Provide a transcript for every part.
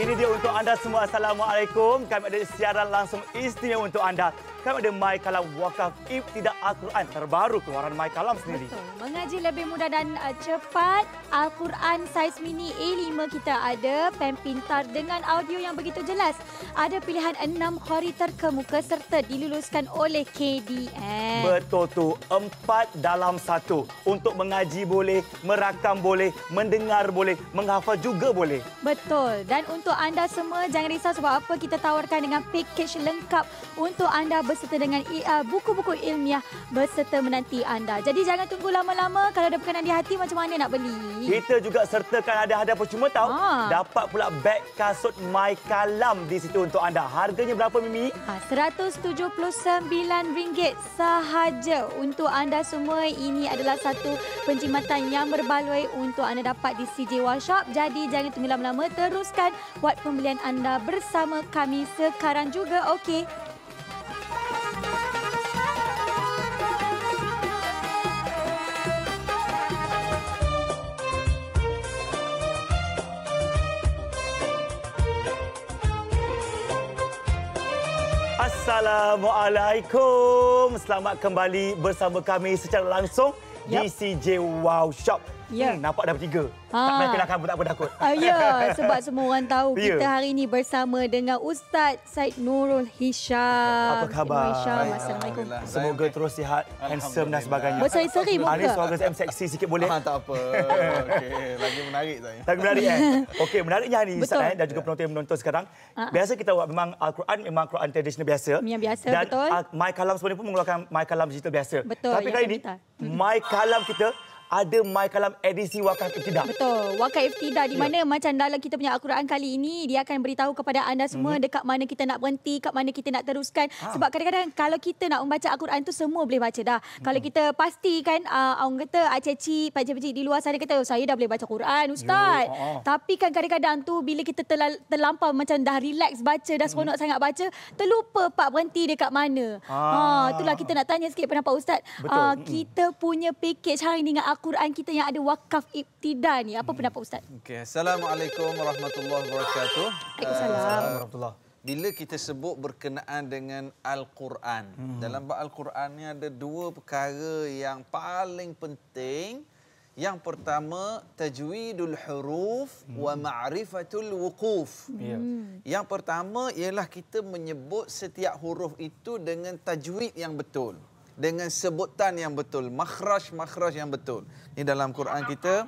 Ini dia untuk anda semua. Assalamualaikum. Kami ada siaran langsung istimewa untuk anda. Kami ada My Qalam Wakaf Ibtida Al-Quran terbaru keluaran My Qalam sendiri. Betul. Mengaji lebih mudah dan cepat. Al-Quran saiz mini A5 kita ada. Pen pintar dengan audio yang begitu jelas. Ada pilihan 6 qari terkemuka serta diluluskan oleh KDM. Betul tu. 4 dalam 1. Untuk mengaji boleh, merakam boleh, mendengar boleh, menghafal juga boleh. Betul. Dan untuk anda semua, jangan risau sebab apa kita tawarkan dengan package lengkap untuk anda beserta dengan buku-buku ilmiah beserta menanti anda. Jadi jangan tunggu lama-lama. Kalau ada berkenan di hati, macam mana nak beli? Kita juga sertakan ada hadiah percuma tahu. Dapat pula beg kasut My Qalam di situ untuk anda. Harganya berapa, Mimi? RM179 sahaja. Untuk anda semua, ini adalah satu penjimatan yang berbaloi untuk anda dapat di CJ Workshop. Jadi jangan tunggu lama-lama. Teruskan buat pembelian anda bersama kami sekarang juga. Okey. Assalamualaikum. Selamat kembali bersama kami secara langsung di CJ Workshop. Nampak dah bertiga. Tak payah kenalkan pun tak apa takut. Ya, sebab semua orang tahu kita hari ini bersama dengan Ustaz Syed Nurul Hisham. Apa khabar? Assalamualaikum. Semoga terus sihat, handsome dan sebagainya. Berseri-seri muka. Ini suara saya seksi sikit boleh? Tak apa. Okey, lagi menarik saya. Lagi menarik Okey, menariknya hari ini Ustaz dan juga penonton yang menonton sekarang. Biasa kita buat memang Al-Quran memang Quran tradisional biasa. Yang biasa, dan betul. My Qalam sebenarnya pun mengeluarkan My Qalam digital biasa. Betul. Tapi kali ini My Qalam kita ada My Qalam edisi Wakaf Ibtida. Betul. Wakaf Ibtida di mana macam dalam kita punya Al-Quran kali ini, dia akan beritahu kepada anda semua dekat mana kita nak berhenti, kat mana kita nak teruskan. Sebab kadang-kadang kalau kita nak membaca Al-Quran tu semua boleh baca dah. Kalau kita pastikan, orang kata cik-cik, pakcik-pakcik di luar sana kata, saya dah boleh baca Quran, Ustaz. Tapi kan kadang-kadang tu bila kita terlampau macam dah relax baca, dah seronok sangat baca, terlupa pak berhenti dekat mana. Itulah kita nak tanya sikit pendapat Ustaz. Kita punya package hari ini dengan Al-Quran kita yang ada Wakaf Ibtida ni. Apa pendapat Ustaz? Okey, Assalamualaikum warahmatullahi wabarakatuh. Waalaikumsalam. Warahmatullahi. Bila kita sebut berkenaan dengan Al-Quran, dalam bab Al-Quran ni ada dua perkara yang paling penting. Yang pertama, tajwidul huruf wa ma'rifatul wuquf. Yang pertama ialah kita menyebut setiap huruf itu dengan tajwid yang betul, dengan sebutan yang betul, makhraj yang betul. Ini dalam Quran kita,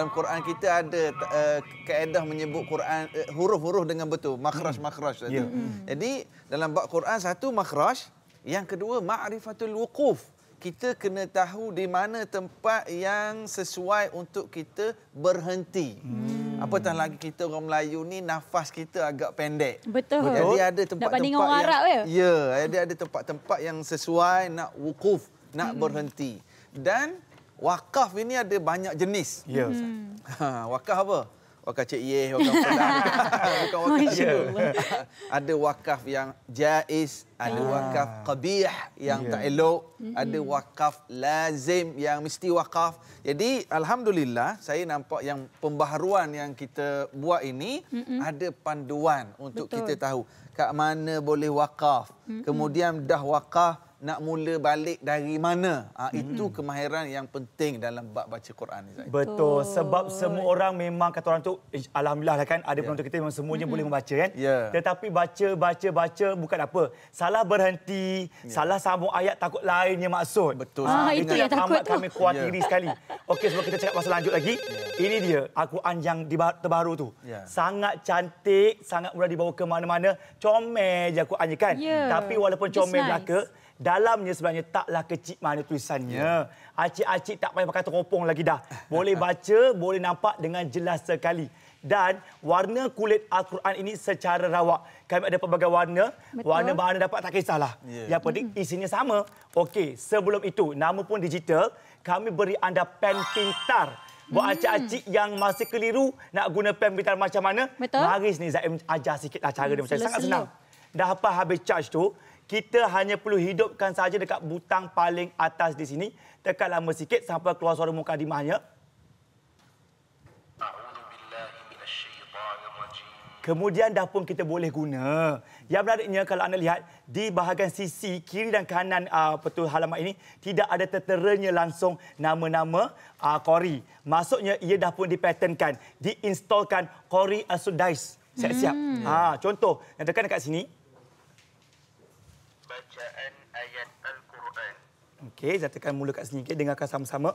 ada kaedah menyebut Quran huruf-huruf dengan betul, makhraj itu. Jadi dalam bab Quran satu makhraj, yang kedua ma'rifatul wuquf. Kita kena tahu di mana tempat yang sesuai untuk kita berhenti. Apatah lagi kita orang Melayu ni nafas kita agak pendek. Betul. Jadi ada tempat-tempat yang ada tempat-tempat yang sesuai nak wukuf, nak berhenti. Dan wakaf ini ada banyak jenis. Ya. Wakaf apa? Wakaf Cik Yeh, wakaf pedang. Bukan wakaf ada wakaf yang jaiz, ada wakaf qabih yang tak elok, ada wakaf lazim yang mesti wakaf. Jadi alhamdulillah saya nampak yang pembaharuan yang kita buat ini ada panduan untuk kita tahu kat mana boleh wakaf. Kemudian dah wakaf nak mula balik dari mana. Itu kemahiran yang penting dalam bab baca Quran ni. Betul. Sebab semua orang memang kata orang tu, alhamdulillah lah kan, ada penonton kita memang semuanya boleh membaca kan. Tetapi baca bukan apa. Salah berhenti, salah sambung ayat, takut lainnya maksud. Betul. Itu yang takut tu. Kami khawatiri sekali. Okey, sebelum kita cakap pasal lanjut lagi, ini dia Al-Quran yang terbaru tu. Sangat cantik, sangat mudah dibawa ke mana-mana. Comel je Al-Qurannya kan. Tapi walaupun comel belaka, dalamnya sebenarnya taklah kecil mana tulisannya. Acik-acik tak payah pakai teropong lagi dah. Boleh baca, boleh nampak dengan jelas sekali. Dan warna kulit Al-Quran ini secara rawak. Kami ada pelbagai warna. Warna mana dapat tak kisahlah. Yang penting isinya sama. Okey, sebelum itu, nama pun digital. Kami beri anda pen pintar. Buat acik-acik yang masih keliru nak guna pen pintar macam mana, mari sini Zaim ajar sikitlah cara dia macam sangat senang. Dah apa habis charge tu, kita hanya perlu hidupkan saja dekat butang paling atas di sini. Tekan lama sikit sampai keluar suara mukadimahnya. Kemudian dah pun kita boleh guna. Yang menariknya kalau anda lihat di bahagian sisi kiri dan kanan halaman ini tidak ada terteranya langsung nama-nama qari. Maksudnya ia dah pun dipatternkan, diinstalkan qari as-sudais. Siap-siap. Contoh yang tekan dekat sini. Bacaan ayat Al-Quran. Okey, saya tekan mula kat sini. Okay, dengarkan sama-sama.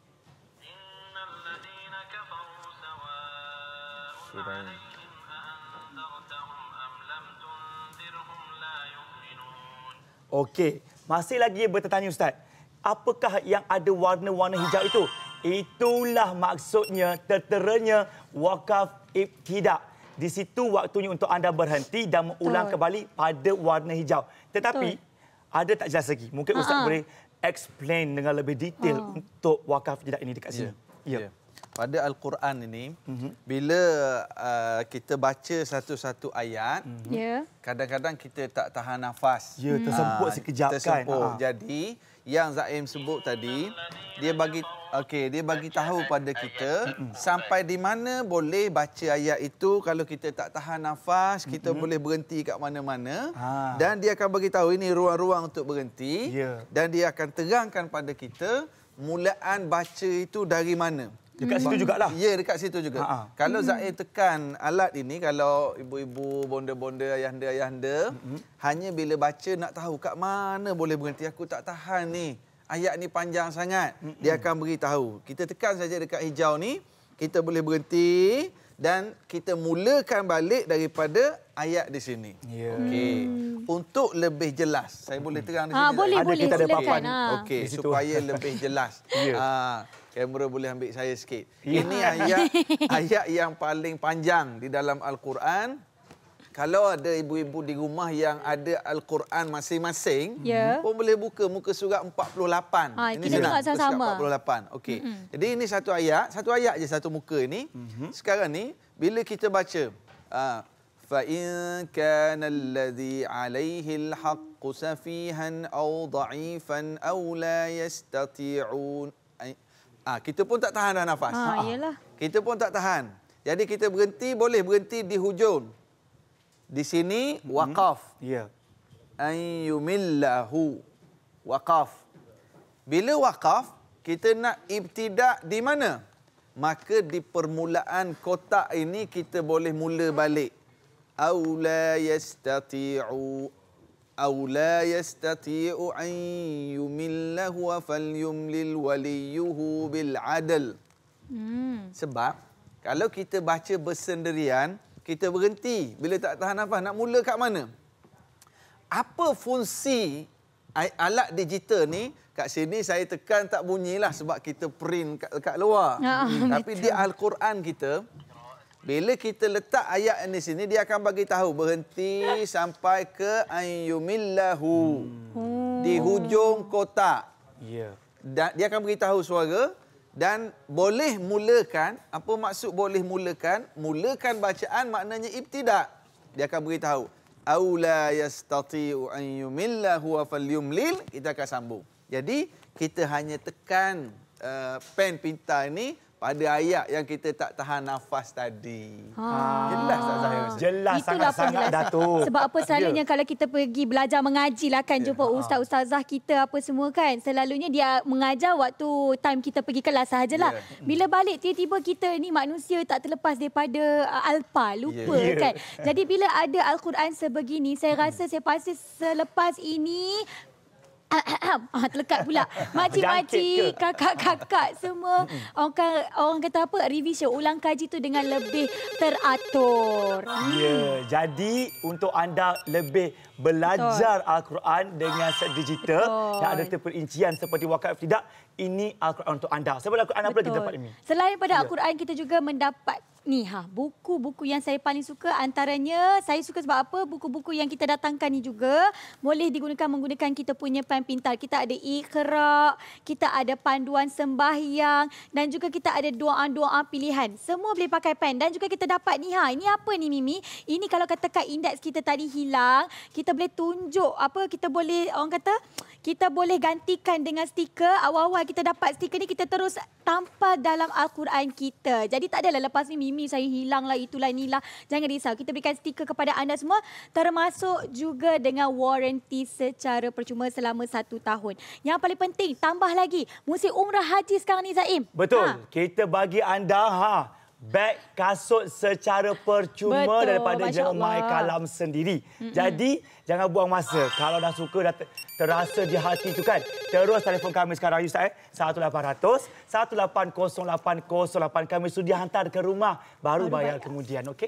Okey, masih lagi bertanya Ustaz. Apakah yang ada warna-warna hijau itu? Itulah maksudnya terteranya wakaf ibtida. Di situ waktunya untuk anda berhenti dan mengulang kembali pada warna hijau. Tetapi ada tak jelas lagi? Mungkin Ustaz boleh explain dengan lebih detail untuk wakaf ibtida ini dekat sini. Ya. Pada Al-Quran ini, bila kita baca satu-satu ayat, kadang-kadang kita tak tahan nafas. Ya, tersemput sekejap kan. Jadi, yang Zaim sebut tadi, dia bagi tahu pada kita sampai di mana boleh baca ayat itu. Kalau kita tak tahan nafas, kita boleh berhenti kat mana-mana. Dan dia akan bagi tahu ini ruang-ruang untuk berhenti. Dan dia akan terangkan pada kita mulaan baca itu dari mana. Dekat situ jugalah. Ya, dekat situ juga. Kalau Zaid tekan alat ini, kalau ibu-ibu, bonda-bonda, ayahanda-ayahanda, hanya bila baca nak tahu kat mana boleh berhenti. Aku tak tahan ni. Ayat ni panjang sangat. Dia akan beritahu. Kita tekan saja dekat hijau ni, kita boleh berhenti dan kita mulakan balik daripada ayat di sini. Okey. Untuk lebih jelas, saya boleh terang di sini. Boleh, kita ada papan. Okey, supaya lebih jelas. Kamera boleh ambil saya sikit. Ini ayat yang paling panjang di dalam Al-Quran. Kalau ada ibu-ibu di rumah yang ada Al-Quran masing-masing, pun boleh buka muka surat 48. Ini kita tengok sama-sama. 48. Okey. Jadi ini satu ayat je satu muka ini. Sekarang ni bila kita baca fa in kana alladhi alayhi al-haqqu safihan aw dha'ifan aw la yastati'un. Kita pun tak tahan dah nafas. Kita pun tak tahan. Jadi kita berhenti, boleh berhenti di hujung. Di sini wakaf. Ayyumillahu. Wakaf. Bila wakaf, kita nak ibtida di mana? Maka di permulaan kotak ini kita boleh mula balik. Aw la yastati'u. أو لا يستطيع أن يمله فليملل وليه بالعدل. Sebab kalau kita baca bersendirian, kita berhenti. Bila tak tahan nafas, nak mula kat mana? Apa fungsi alat digital ni? Kat sini saya tekan tak bunyilah sebab kita print kat luar. Tapi di Al-Quran kita, bila kita letak ayat di sini, dia akan bagi tahu berhenti sampai ke ayyumillahu. Di hujung kotak. Dan dia akan beritahu suara dan boleh mulakan. Apa maksud boleh mulakan? Mulakan bacaan maknanya ibtida. Dia akan beritahu aw la yastati'u an yumillahu falyumlil. Kita akan sambung. Jadi kita hanya tekan pen pintar ini pada ayat yang kita tak tahan nafas tadi. Jelas tak saya? Jelas sangat-sangat, Datuk. Sebab apa selalunya kalau kita pergi belajar mengaji lah kan, jumpa ustaz-ustazah kita apa semua kan. Selalunya dia mengajar waktu time kita pergi kelas sahajalah. Bila balik tiba-tiba kita ni manusia tak terlepas daripada alpa, lupa kan. Jadi bila ada Al-Quran sebegini, saya rasa saya pasti selepas ini terlekat pula. Makcik-makcik, kakak-kakak semua orang kata apa, revision, ulang kaji tu dengan lebih teratur. Jadi untuk anda lebih belajar Al-Quran dengan set digital yang ada terperincian seperti wakaf ibtida, ini Al-Quran untuk anda. Sebab Al-Quran apa lagi kita dapat ini? Selain pada Al-Quran, kita juga mendapat buku-buku yang saya paling suka. Antaranya saya suka sebab apa, buku-buku yang kita datangkan ni juga boleh digunakan menggunakan kita punya pen pen pintar. Kita ada Iqra, kita ada panduan sembahyang dan juga kita ada doa-doa pilihan. Semua boleh pakai pen dan juga kita dapat ni ini apa ni Mimi? Ini kalau katakan indeks kita tadi hilang, kita boleh tunjuk kita boleh kita boleh gantikan dengan stiker. Awal-awal kita dapat stiker ni, kita terus tampal dalam Al-Quran kita. Jadi tak adalah lepas ni Mimi saya hilang lah, itulah inilah. Jangan risau, kita berikan stiker kepada anda semua, termasuk juga dengan waranti secara percuma selama 1 tahun. Yang paling penting, tambah lagi, musim umrah haji sekarang ni Zaim. Betul, kita bagi anda beg kasut secara percuma daripada jemaah Qalam sendiri. Jadi jangan buang masa. Kalau dah suka, dah terasa di hati itu kan, terus telefon kami sekarang Ustaz 1800 180808. Kami sudah hantar ke rumah, baru bayar kemudian. Okey.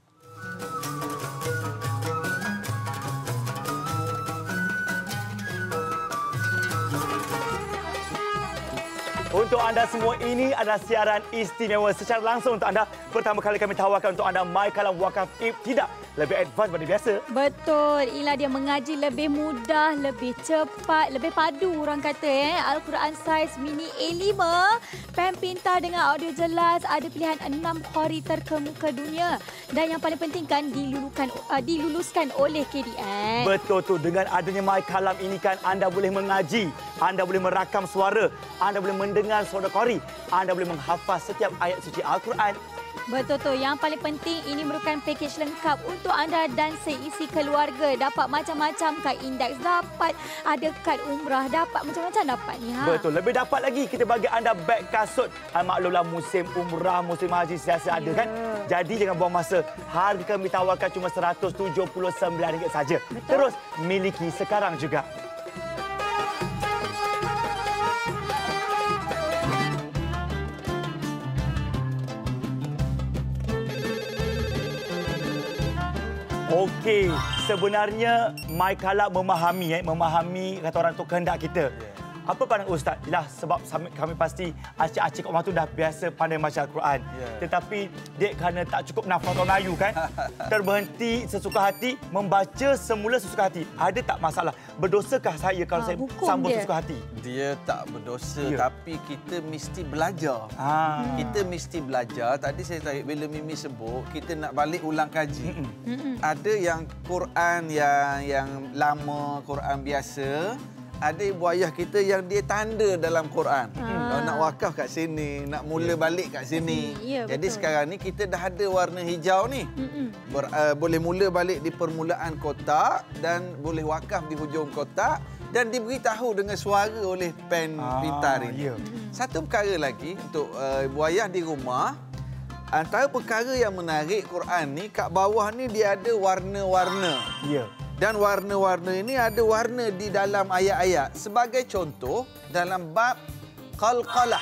Untuk anda semua, ini adalah siaran istimewa secara langsung untuk anda. Pertama kali kami tawarkan untuk anda My Qalam Wakaf Ibtida. Lebih advance daripada biasa. Betul. Inilah dia mengaji lebih mudah, lebih cepat, lebih padu orang kata. Al-Quran saiz mini A5. Pen pintar dengan audio jelas. Ada pilihan 6 qari terkemuka dunia. Dan yang paling penting kan, diluluskan oleh KDN. Betul tu. Dengan adanya My Qalam ini kan, anda boleh mengaji. Anda boleh merakam suara. Anda boleh mendengar suara qari. Anda boleh menghafaz setiap ayat suci Al-Quran. Betul tu. Yang paling penting, ini merupakan pakej lengkap untuk anda dan seisi keluarga. Dapat macam-macam kad indeks, dapat ada kad umrah, dapat macam-macam dapat ni. Betul. Lebih dapat lagi, kita bagi anda beg kasut. Maklumlah musim umrah, musim haji sentiasa ada kan. Jadi jangan buang masa. Harga kami tawarkan cuma RM179 saja. Terus miliki sekarang juga. Okey, sebenarnya My Qalam memahami kata orang tu kehendak kita. Apa pandangan Ustaz? Yalah, sebab kami pasti acik-acik kat rumah tu dah biasa pandai baca Al-Quran. Tetapi dek kerana tak cukup nafas orang Melayu kan, terberhenti sesuka hati, membaca semula sesuka hati. Ada tak masalah? Berdosakah saya kalau saya sambung sesuka hati? Dia tak berdosa, tapi kita mesti belajar. Kita mesti belajar. Tadi saya tahu bila Mimi sebut, kita nak balik ulang kaji. Ada yang Quran yang lama, Quran biasa. Ada ibu ayah kita yang dia tanda dalam Quran. Kalau nak wakaf kat sini, nak mula balik kat sini. Jadi sekarang ni kita dah ada warna hijau ni. Boleh mula balik di permulaan kotak dan boleh wakaf di hujung kotak dan diberitahu dengan suara oleh pen pintar ini. Satu perkara lagi untuk ibu ayah di rumah, antara perkara yang menarik Quran ni, kat bawah ni dia ada warna-warna. Dan warna-warna ini ada warna di dalam ayat-ayat. Sebagai contoh, dalam bab qalqalah,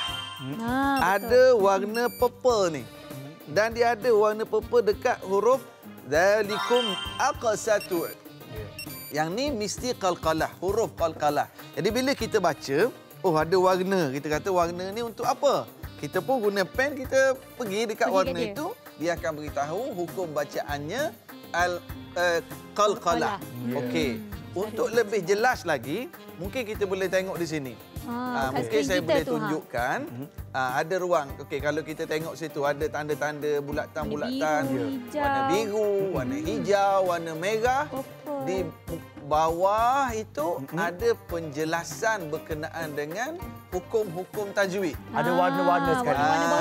ada warna purple ni. Dan dia ada warna purple dekat huruf dzalikum aqsatu. Yang ni mesti qalqalah, huruf qalqalah. Jadi bila kita baca, ada warna. Kita kata warna ni untuk apa? Kita pun guna pen, kita pergi dekat warna itu, dia akan beritahu hukum bacaannya qalqalah. Okey. Untuk lebih jelas lagi, mungkin kita boleh tengok di sini. Mungkin saya boleh tunjukkan. Ada ruang. Okey, kalau kita tengok situ ada tanda-tanda bulatan-bulatan. Warna biru, warna hijau, warna merah. Di bawah itu ada penjelasan berkenaan dengan hukum-hukum tajwid. Ada warna-warna sekali.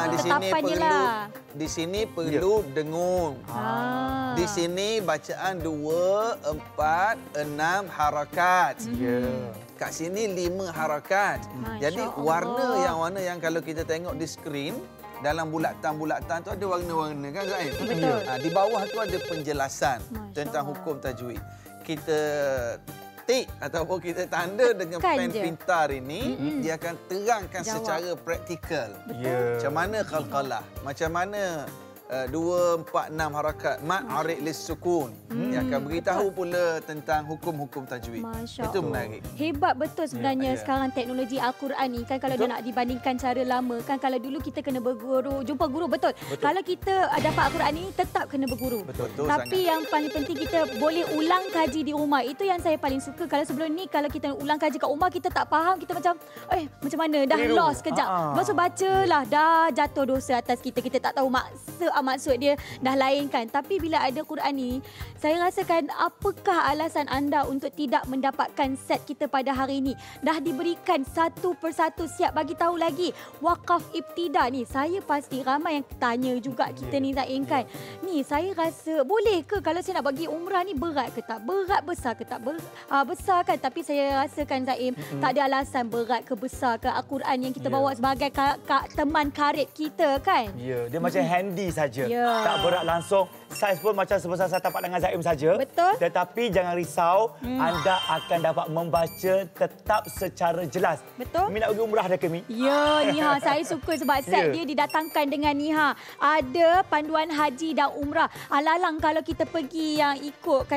Di sini perlu dengung. Di sini bacaan 2, 4, 6 harakat. Kat sini 5 harakat. Jadi warna yang kalau kita tengok di skrin, dalam bulatan-bulatan tu ada warna-warna kan Zain? Betul. Di bawah tu ada penjelasan tentang hukum tajwid. Kita tik ataupun kita tanda dengan pen pintar ini, dia akan terangkan secara praktikal. Macam mana qalqalah, macam mana 246 harakat mat arid lis sukun. Yang akan beritahu pula tentang hukum-hukum tajwid. Itu menarik. Hebat betul sebenarnya sekarang teknologi Al-Quran ni kan, kalau dia nak dibandingkan cara lama kan, kalau dulu kita kena berguru, jumpa guru betul. Kalau kita dapat Al-Quran ni tetap kena berguru. Betul. Tapi yang paling penting kita boleh ulang kaji di rumah. Itu yang saya paling suka. Kalau sebelum ni kalau kita ulang kaji kat rumah kita tak faham, kita macam macam mana dah lost kejap. Lepas tu bacalah dah jatuh dosa atas kita. Kita tak tahu maksud dia dah lain kan. Tapi bila ada Quran ni, saya rasakan apakah alasan anda untuk tidak mendapatkan set kita pada hari ini. Dah diberikan satu persatu, siap bagi tahu lagi. Wakaf Ibtida ni, saya pasti ramai yang tanya juga kita ni Zaim kan. Ni saya rasa boleh ke kalau saya nak bagi umrah ni, berat ke tak? Berat besar ke tak? Besar kan, tapi saya rasakan Zaim tak ada alasan berat ke besar ke. Al-Quran yang kita bawa sebagai teman karib kita kan. Ya, dia macam handy saja. Tak berat langsung. Saiz pun macam sebesar saya tapak dengan Zaim saja. Betul. Tetapi jangan risau, anda akan dapat membaca tetap secara jelas. Betul. Mi nak pergi umrah dah ke Mi? Ya, Niha, saya suka sebab set dia didatangkan dengan Niha. Ada panduan haji dan umrah. Alalang kalau kita pergi yang ikut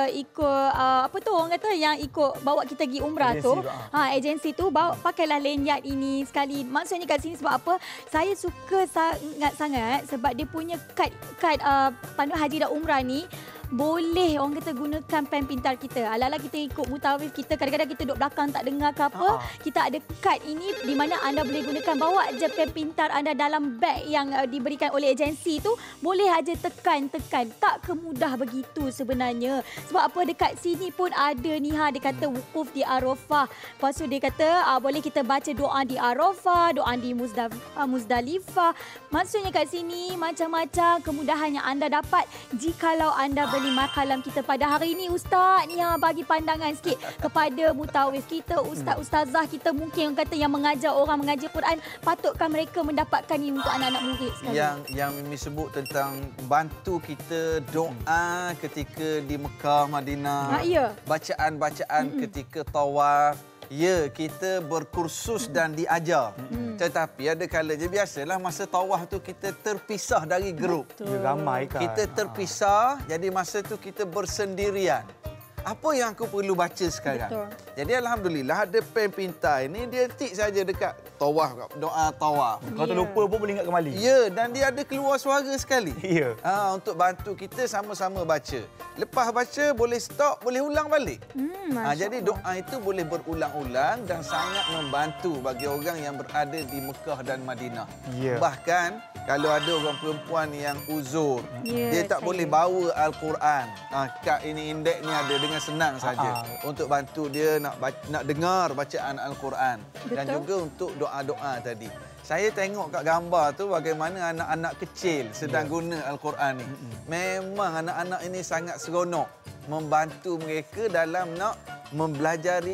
apa tu orang kata yang ikut bawa kita pergi umrah agensi tu. Agensi tu bawa pakailah lanyard ini sekali. Maksudnya kat sini sebab apa? Saya suka sangat sebab dia punya kad panduan haji dan umrah ni boleh orang kata gunakan pen pintar kita. Ala-ala kita ikut mutawif kita, kadang-kadang kita duduk belakang tak dengar ke apa. Kita ada kad ini di mana anda boleh gunakan. Bawa je pen pintar anda dalam beg yang diberikan oleh agensi tu. Boleh aja tekan. Tak kemudah begitu sebenarnya. Sebab apa dekat sini pun ada ni dia kata wukuf di Arafah. Lepas tu dia kata boleh kita baca doa di Arafah, doa di Muzdalifah. Maksudnya kat sini macam-macam kemudahan yang anda dapat jikalau anda beli Qalam kita pada hari ini. Ustaz ni bagi pandangan sikit kepada mutawif kita, ustaz-ustazah kita mungkin kata yang mengajar orang mengajar Quran, patutkah mereka mendapatkan ini untuk anak-anak murid sekali? Yang Mimi sebut tentang bantu kita doa ketika di Mekah, Madinah, bacaan-bacaan ketika tawaf. Ya, kita berkursus dan diajar. Tetapi ada kalanya biasalah masa tawaf tu kita terpisah dari grup. Ramai kan. Kita terpisah, jadi masa tu kita bersendirian. Apa yang aku perlu baca sekarang? Betul. Jadi alhamdulillah ada pen pintar ini, dia tik saja dekat tawaf, doa tawaf. Kalau terlupa pun boleh ingat kembali. Ya, dan dia ada keluar suara sekali. Ya. Untuk bantu kita sama-sama baca. Lepas baca boleh stop, boleh ulang balik. Jadi doa itu boleh berulang-ulang dan sangat membantu bagi orang yang berada di Mekah dan Madinah. Ya. Bahkan kalau ada orang perempuan yang uzur, dia tak boleh bawa Al-Quran. Kad ini indeks ni ada, dengan senang saja untuk bantu dia nak dengar bacaan Al-Quran. Dan juga untuk doa-doa tadi. Saya tengok kat gambar tu bagaimana anak-anak kecil sedang guna Al-Quran ni. Memang anak-anak ini sangat seronok membantu mereka dalam nak mempelajari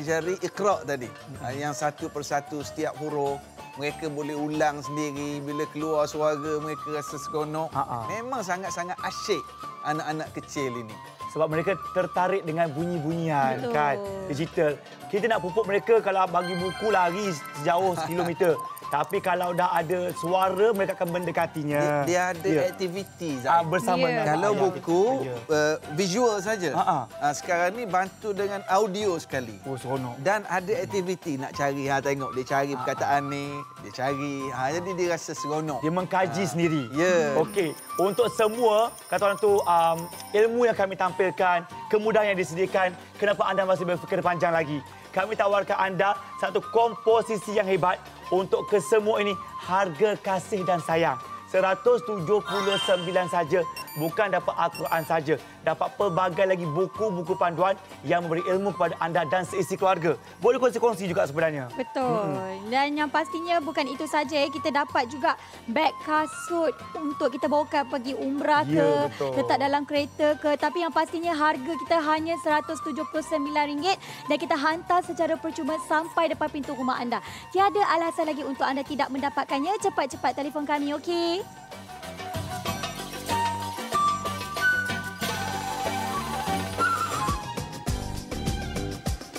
Iqra' tadi. Yang satu persatu setiap huruf mereka boleh ulang sendiri. Bila keluar suara mereka rasa seronok. Memang sangat-sangat asyik anak-anak kecil ini. Sebab mereka tertarik dengan bunyi-bunyian kan, digital. Kita nak pupuk mereka kalau bagi buku lari sejauh kilometer. Tapi kalau dah ada suara, mereka akan mendekatinya. Dia ada aktiviti bersama. Kalau buku visual saja. Sekarang ni bantu dengan audio sekali. Seronok. Dan ada aktiviti nak cari. Tengok dia cari perkataan ni, dia cari. Jadi dia rasa seronok. Dia mengkaji sendiri. Ya. Okey. Untuk semua, kata orang tu, ilmu yang kami tampilkan, kemudahan yang disediakan, kenapa anda masih berfikir panjang lagi? Kami tawarkan anda satu komposisi yang hebat untuk kesemua ini, harga kasih dan sayang. 179 saja, bukan dapat Al-Quran saja. Dapat pelbagai lagi buku-buku panduan yang memberi ilmu kepada anda dan seisi keluarga. Boleh kongsi-kongsi juga sebenarnya. Betul. Dan yang pastinya bukan itu saja. Kita dapat juga beg kasut untuk kita bawa pergi umrah ke, letak dalam kereta ke. Tapi yang pastinya harga kita hanya RM179 dan kita hantar secara percuma sampai depan pintu rumah anda. Tiada alasan lagi untuk anda tidak mendapatkannya. Cepat-cepat telefon kami, okey?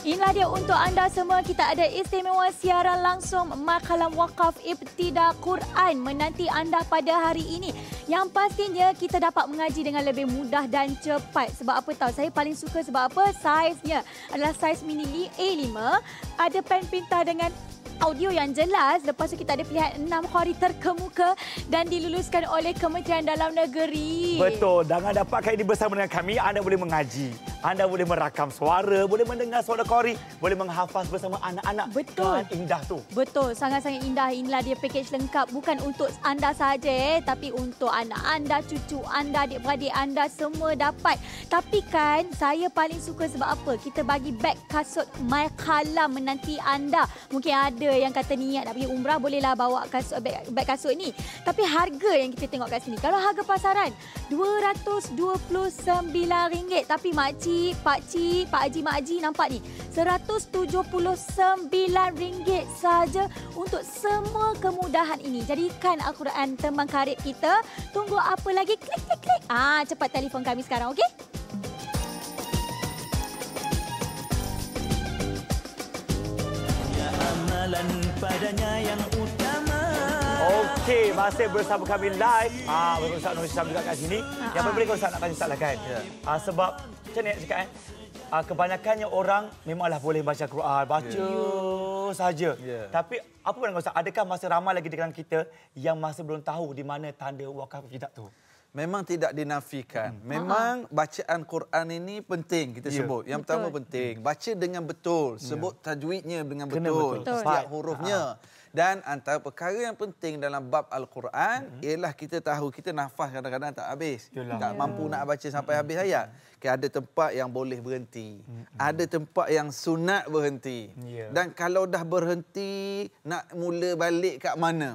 Inilah dia untuk anda semua. Kita ada istimewa siaran langsung Qalam Wakaf Ibtida Quran menanti anda pada hari ini. Yang pastinya kita dapat mengaji dengan lebih mudah dan cepat. Sebab apa tahu? Saya paling suka sebab apa? Saiznya adalah saiz mini A5. Ada pen pintar dengan audio yang jelas. Lepas tu kita ada pilihan 6 khari terkemuka dan diluluskan oleh Kementerian Dalam Negeri. Betul. Dengan dapatkan ini bersama dengan kami, anda boleh mengaji. Anda boleh merakam suara, boleh mendengar suara khari, boleh menghafaz bersama anak-anak. Betul. Kan indah tu. Betul. Sangat-sangat indah. Inilah dia pakej lengkap. Bukan untuk anda saja, tapi untuk anak anda, cucu anda, adik-beradik anda semua dapat. Tapi kan, saya paling suka sebab apa? Kita bagi beg kasut Qalam menanti anda. Mungkin ada yang kata niat nak pergi umrah, bolehlah bawa kasut, beg kasut ni. Tapi harga yang kita tengok kat sini, kalau harga pasaran RM229. Tapi makcik, pakcik, pak haji, mak haji nampak ni, RM179 saja untuk semua kemudahan ini. Jadikan Al-Quran teman karib kita. Tunggu apa lagi? Klik, klik, klik. Cepat telefon kami sekarang, okey? Padanya yang utama. Okey, masih bersama kami live. Ustaz Nur Syam juga kat sini. Yang boleh Ustaz nak tanya Ustaz lah kan? Sebab macam ni nak cakap kebanyakannya orang memanglah boleh baca Quran, baca saja. Tapi apa pandangan Ustaz? Adakah masih ramai lagi di kalangan kita yang masih belum tahu di mana tanda wakaf tidak tu? Memang tidak dinafikan. Memang bacaan Quran ini penting kita sebut. Yang pertama penting. Baca dengan betul. Sebut tajwidnya dengan betul. Setiap hurufnya. Dan antara perkara yang penting dalam bab Al-Quran ialah kita tahu kita nafas kadang-kadang tak habis. Tak mampu nak baca sampai habis ayat. Ada tempat yang boleh berhenti. Ada tempat yang sunat berhenti. Dan kalau dah berhenti, nak mula balik kat mana?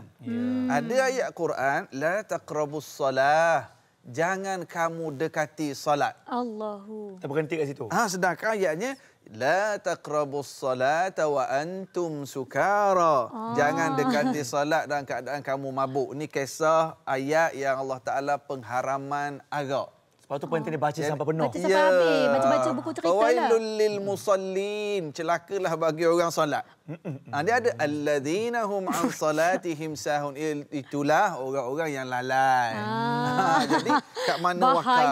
Ada ayat Quran, la taqrabus salah. Jangan kamu dekati solat. Allahu. Kita berhenti kat situ. Sedangkan ayatnya, la taqrabus salata wa antum sukara. Jangan dekati solat dalam keadaan kamu mabuk. Ini kisah ayat yang Allah Ta'ala pengharaman arak. Sebab tu penting dia baca sampai penuh. Baca sampai habis. Baca-baca buku cerita lah. Fawailul lil musallin. Celakalah bagi orang solat. Dia ada alladzina hum an salatihim sahun. Itulah orang-orang yang lalai. Jadi kat mana wakaf?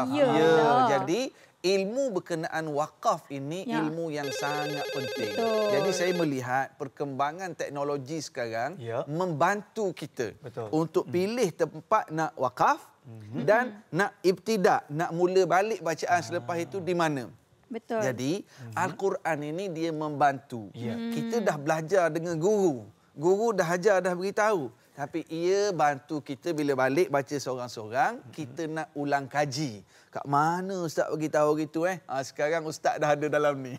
Jadi ilmu berkenaan wakaf ini ilmu yang sangat penting. Jadi saya melihat perkembangan teknologi sekarang membantu kita untuk pilih tempat nak wakaf dan nak ibtida, nak mula balik bacaan selepas itu di mana. Betul. Jadi Al-Quran ini dia membantu. Kita dah belajar dengan guru. Guru dah ajar, dah beritahu. Tapi ia bantu kita bila balik baca seorang-seorang, kita nak ulang kaji. Kat mana Ustaz bagi tahu gitu sekarang Ustaz dah ada dalam ni.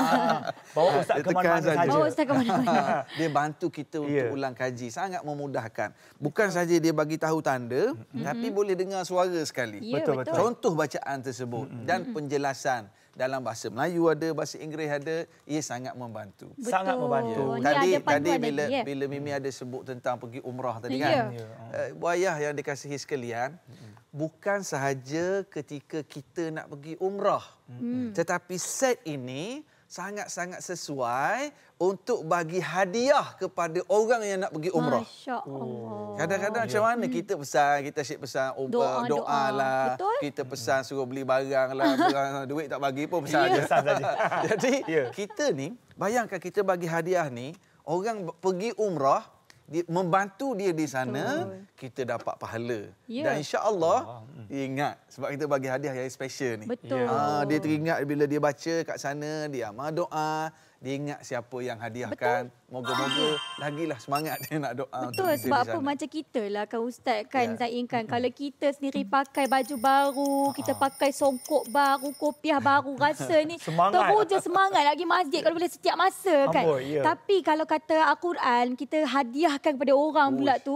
Bawa Ustaz ke mana-mana saja. Bawa Ustaz ke mana-mana. Dia bantu kita untuk ulang kaji, sangat memudahkan. Bukan saja dia bagi tahu tanda, tapi boleh dengar suara sekali. Betul-betul. Contoh bacaan tersebut dan penjelasan. Dalam bahasa Melayu ada, bahasa Inggeris ada, ia sangat membantu. Betul. Sangat membantu. Tadi bila Mimi ada sebut tentang pergi umrah tadi kan. Buayah yang dikasihi sekalian, bukan sahaja ketika kita nak pergi umrah. Tetapi set ini sangat-sangat sesuai untuk bagi hadiah kepada orang yang nak pergi umrah. Masya-Allah. Kadang-kadang macam mana kita pesan, kita asyik pesan doa lah. Betul? Kita pesan suruh beli barang lah, duit tak bagi pun pesan saja. Jadi kita ni, bayangkan kita bagi hadiah ni, orang pergi umrah, membantu dia di sana, kita dapat pahala. Dan insya-Allah dia ingat sebab kita bagi hadiah yang special ni. Betul. Dia teringat bila dia baca kat sana, dia amal doa, dia ingat siapa yang hadiahkan. Moga-moga lagilah semangat dia nak doa. Betul, sebab apa macam kita lah kan Ustaz kan Zain kan. Kalau kita sendiri pakai baju baru, kita pakai songkok baru, kopiah baru, rasa ni teruja semangat lagi masjid kalau boleh setiap masa kan. Tapi kalau kata Al-Quran, kita hadiahkan kepada orang pula tu,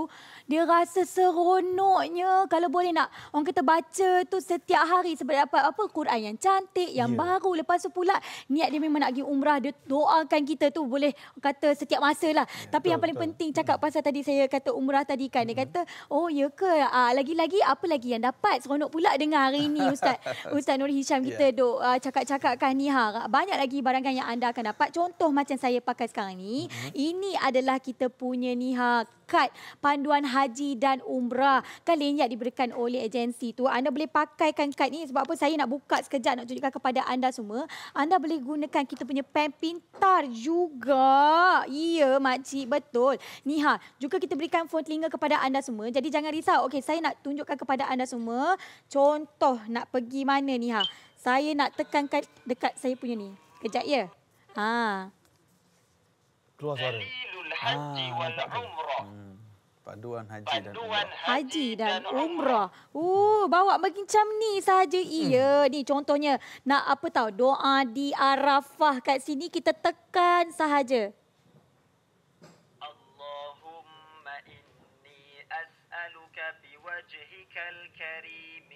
dia rasa seronoknya kalau boleh nak orang kata baca tu setiap hari sebab dapat apa Quran yang cantik, yang baru. Lepas tu pula niat dia memang nak pergi umrah, dia doakan kita tu boleh kata setiap masa lah. Tapi yang paling penting cakap pasal tadi saya kata umrah tadi kan, dia kata oh ya ke, lagi-lagi apa lagi yang dapat, seronok pula dengar hari ini Ustaz Nur Hisham kita duk cakap-cakapkan ni banyak lagi barangan yang anda akan dapat. Contoh macam saya pakai sekarang ni, ini adalah kita punya ni kad panduan haji dan umrah. Kan lenyap diberikan oleh agensi tu. Anda boleh pakaikan kad ni sebab apa saya nak buka sekejap nak tunjukkan kepada anda semua. Anda boleh gunakan kita punya pen pintar juga. Ya makcik, betul. Ni juga kita berikan phone telinga kepada anda semua. Jadi jangan risau. Okey, saya nak tunjukkan kepada anda semua. Contoh nak pergi mana ni Saya nak tekankan dekat saya punya ni. Kejap ya. Keluar suara. Haji wal umrah. Paduan haji dan umrah. Bawa macam ni saja. Iya, ni contohnya nak apa tahu doa di Arafah kat sini kita tekan sahaja. Allahumma inni as'aluka biwajhikal karim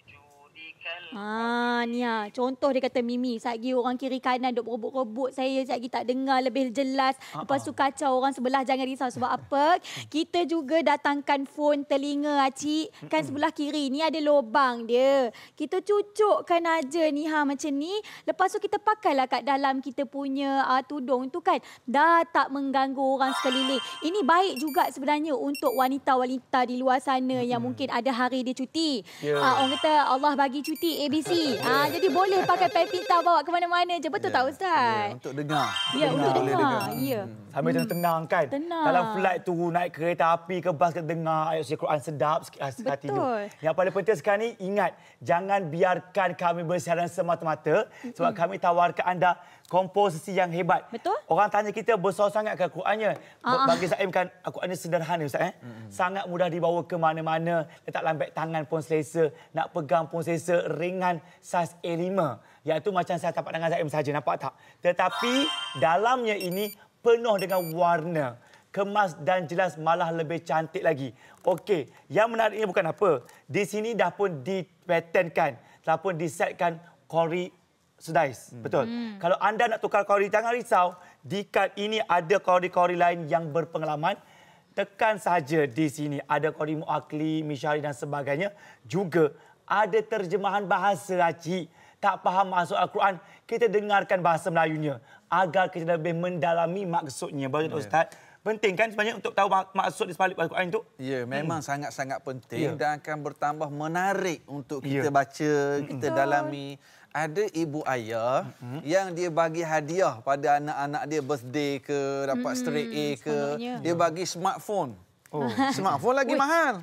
ni contoh dia kata Mimi, satgi orang kiri kanan duk rebut-rebut saya, satgi tak dengar lebih jelas. Lepas tu kacau orang sebelah. Jangan risau sebab apa? Kita juga datangkan phone telinga acik. Kan sebelah kiri ni ada lubang dia. Kita cucukkan aja ni macam ni. Lepas tu kita pakailah kat dalam kita punya tudung tu kan. Dah tak mengganggu orang sekeliling. Ini baik juga sebenarnya untuk wanita-wanita di luar sana yang mungkin ada hari dia cuti. Orang kata Allah bagi cuti ABC. Jadi boleh pakai pen pintar bawa ke mana-mana je. Betul tak Ustaz? Untuk dengar. Ya, untuk dengar. Ya. Sambil tenang kan. Dalam flight tu, naik kereta api ke bas, kita dengar ayat suci Quran sedap sikit hati tu. Yang paling penting sekarang ni, ingat, jangan biarkan kami bersiaran semata-mata sebab kami tawarkan anda komposisi yang hebat. Betul. Orang tanya kita besar sangat ke Qurannya. Bagi Zaim kan Qurannya sederhana Ustaz. Sangat mudah dibawa ke mana-mana. Letak dalam beg tangan pun selesa. Nak pegang pun selesa. Ringan saiz A5. Iaitu macam saya tapak tangan Zaim saja. Nampak tak? Tetapi dalamnya ini penuh dengan warna. Kemas dan jelas, malah lebih cantik lagi. Okey, yang menariknya bukan apa. Di sini dah pun dipatenkan. Dah pun disetkan kori sedais. Betul. Kalau anda nak tukar kori, jangan risau. Di kad ini ada kori-kori lain yang berpengalaman. Tekan saja di sini. Ada kori muakli, misyari dan sebagainya. Juga ada terjemahan bahasa acik. Tak faham maksud Al-Quran, kita dengarkan bahasa Melayunya. Agar kita lebih mendalami maksudnya. Betul Ustaz? Penting kan sebenarnya untuk tahu maksud di sebalik Al-Quran itu? Ya, memang sangat-sangat penting dan akan bertambah menarik untuk kita baca, kita dalami. Ada ibu ayah yang dia bagi hadiah pada anak-anak dia, birthday ke, dapat straight A ke, dia bagi smartphone. Smartphone lagi mahal.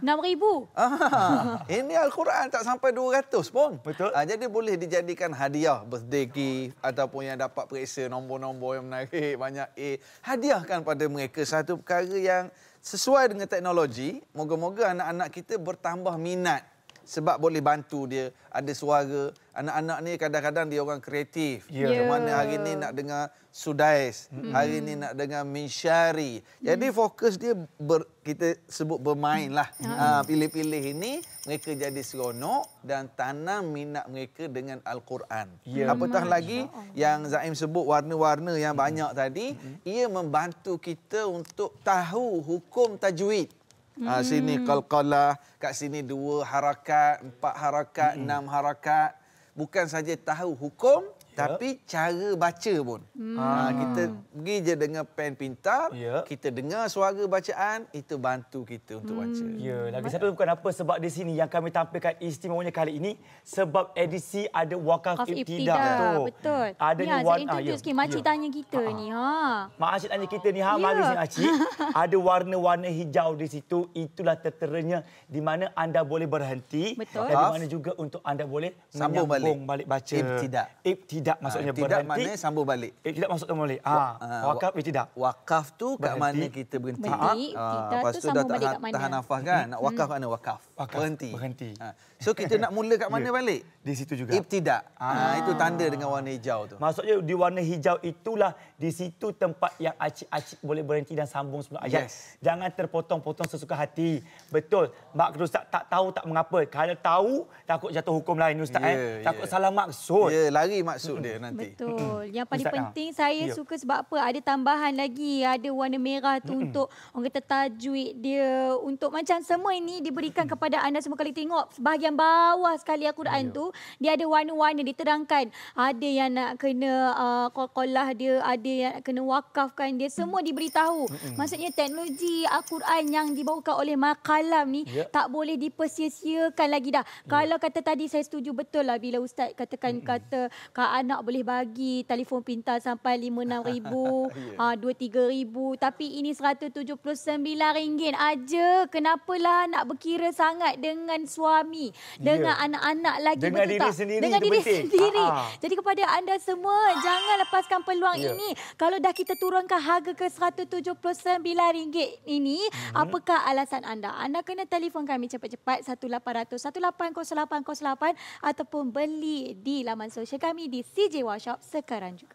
6,000. Ini Al-Quran tak sampai 200 pun. Betul. Jadi boleh dijadikan hadiah birthday gift ataupun yang dapat periksa nombor-nombor yang menarik, banyak A. Hadiahkan pada mereka satu perkara yang sesuai dengan teknologi. Moga-moga anak-anak kita bertambah minat. Sebab boleh bantu dia, ada suara. Anak-anak ni kadang-kadang dia orang kreatif. Macam mana hari ni nak dengar sudais, hari ni nak dengar minsyari. Jadi fokus dia, kita sebut bermain lah. Pilih-pilih ini, mereka jadi seronok dan tanam minat mereka dengan Al-Quran. Apatah lagi yang Zaim sebut warna-warna yang banyak tadi, ia membantu kita untuk tahu hukum tajwid. Sini qalqalah, kat sini 2 harakat, 4 harakat, 6 harakat. Bukan saja tahu hukum, tapi cara baca pun. Kita pergi je dengan pen pintar, kita dengar suara bacaan, itu bantu kita untuk baca. Ya, lagi satu bukan apa, sebab di sini yang kami tampilkan istimewanya kali ini, sebab edisi ada Wakaf Ibtida. Betul. Adanya warna. Sikit makcik tanya kita ni. Mak Acik tanya kita ni, mari sini Acik. Ada warna-warna hijau di situ, itulah terteranya di mana anda boleh berhenti. Betul. Dan di mana juga untuk anda boleh menyambung balik baca. Ibtida maksudnya berhenti. Maknanya sambung balik. Ibtida maksudnya balik. Wakaf Ibtida. Wakaf tu kat mana kita berhenti. Lepas tu dah tahan nafas kan. Nak wakaf mana wakaf. Berhenti. So kita nak mula kat mana balik? di situ juga. Ibtida. Itu tanda dengan warna hijau tu. Maksudnya di warna hijau itulah di situ tempat yang acik-acik boleh berhenti dan sambung sebelum ayat. Jangan terpotong-potong sesuka hati. Betul. Mak Ustaz tak tahu tak mengapa. Kalau tahu takut jatuh hukum lain Ustaz. Takut salah maksud. Lari maksud dia nanti. Betul. Yang paling penting saya suka sebab apa? Ada tambahan lagi. Ada warna merah tu untuk orang kata tajwid dia. Untuk macam semua ini diberikan kepada anda semua. Kalau tengok bahagian bawah sekali Al-Quran tu. Dia ada warna-warna diterangkan. Ada yang nak kena qalqalah dia, ada yang nak kena wakafkan dia, semua diberitahu. Maksudnya teknologi Al-Quran yang dibawakan oleh Qalam ni tak boleh dipersia-siakan lagi dah. Kalau kata tadi saya setuju betul lah bila Ustaz katakan kata anak boleh bagi telefon pintar sampai 5-6 ribu, 2-3 ribu, tapi ini RM179 aja. Kenapalah nak berkira sangat dengan suami, dengan anak-anak lagi? Dengan diri sendiri. Dengan diri sendiri. Jadi kepada anda semua, jangan lepaskan peluang ini. Kalau dah kita turunkan harga ke RM179 ini, apakah alasan anda? Anda kena telefon kami cepat-cepat 1800 180808 ataupun beli di laman sosial kami di CJ Workshop sekarang juga.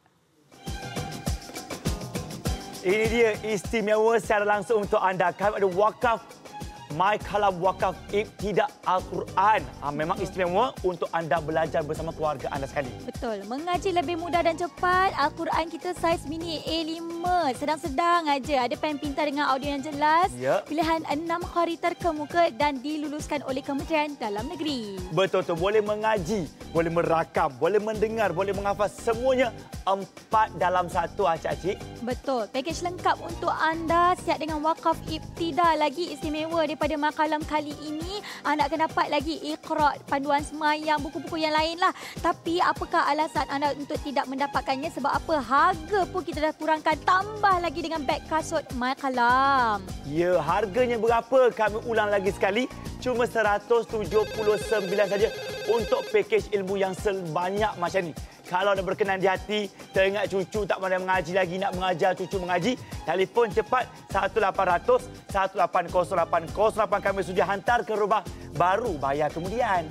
Ini dia istimewa secara langsung untuk anda. Kami ada Wakaf Qalam Wakaf Ibtida Al-Quran. Memang istimewa untuk anda belajar bersama keluarga anda sekali. Betul. Mengaji lebih mudah dan cepat. Al-Quran kita saiz mini A5. Sedang-sedang aja. Ada pen pintar dengan audio yang jelas. Pilihan 6 qari terkemuka dan diluluskan oleh Kementerian Dalam Negeri. Betul tu. Boleh mengaji, boleh merakam, boleh mendengar, boleh menghafaz. Semuanya 4 dalam 1, acik-acik. Betul. Pakej lengkap untuk anda siap dengan Wakaf Ibtida. Lagi istimewa daripada Qalam kali ini, anda akan dapat lagi Iqra, panduan semayang, buku-buku yang lain lah. Tapi apakah alasan anda untuk tidak mendapatkannya? Sebab apa? Harga pun kita dah kurangkan. Tambah lagi dengan beg kasut Qalam. Ya, harganya berapa? Kami ulang lagi sekali. Cuma RM179 saja untuk pakej ilmu yang sebanyak macam ni. Kalau anda berkenan di hati, teringat cucu tak pandai mengaji lagi, nak mengajar cucu mengaji, telefon cepat 1800 180808. Kami sudah hantar ke rumah, baru bayar kemudian.